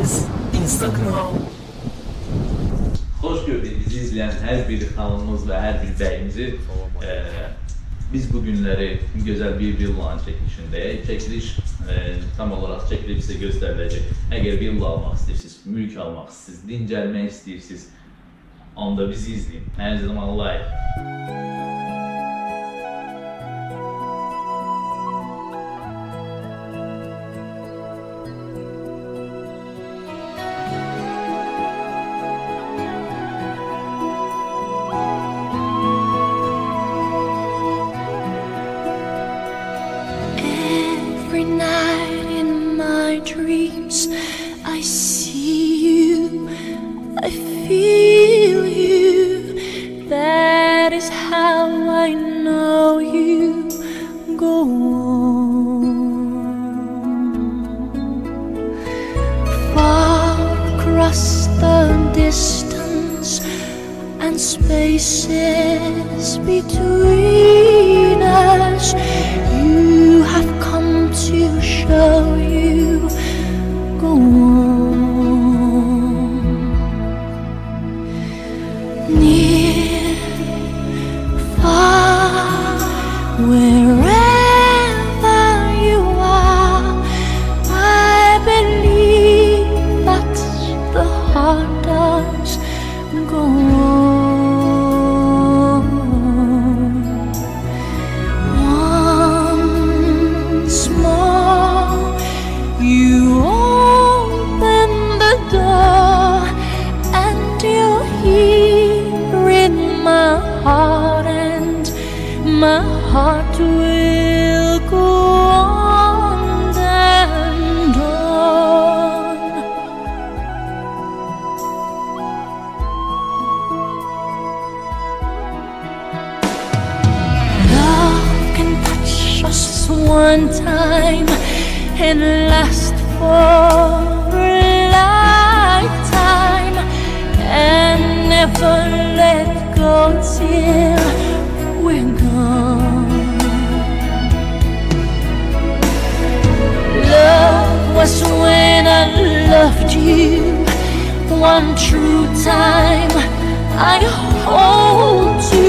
adresimiz Instagram. Xoş gördük bizi izləyən hər bir xanımımız və hər bir bəyimizi. Biz bu günləri gözəl bir villanın çəkilişindəyik. Çəkiliş tam olaraq çəkilib sizə göstəriləcək. Əgər villa almaq istəyirsiniz, mülk almaq istəyirsiniz, dincəlmək istəyirsiniz, onda bizi izləyin. Hər zaman like. Every night in my dreams I see you, I feel you. That is how I know you. Go on. Far across the distance and spaces between us, you have come to show you. Go on. Near, far, wherever you are, I believe that the heart does. Go on. Once more, you open the door, and you're here in my heart, and my heart will go on and on. Love can touch us one time and last for a lifetime, and never let go till we're gone. Love was when I loved you one true time. I hold you